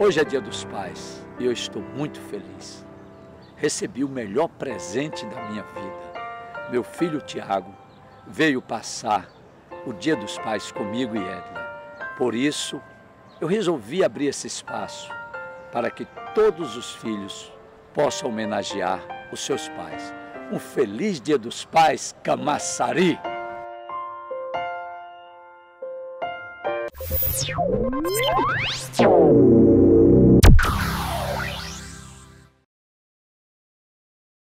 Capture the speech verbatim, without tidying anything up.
Hoje é Dia dos Pais e eu estou muito feliz. Recebi o melhor presente da minha vida. Meu filho Tiago veio passar o Dia dos Pais comigo e Edna. Por isso, eu resolvi abrir esse espaço para que todos os filhos possam homenagear os seus pais. Um feliz Dia dos Pais, Camaçari! Tchau.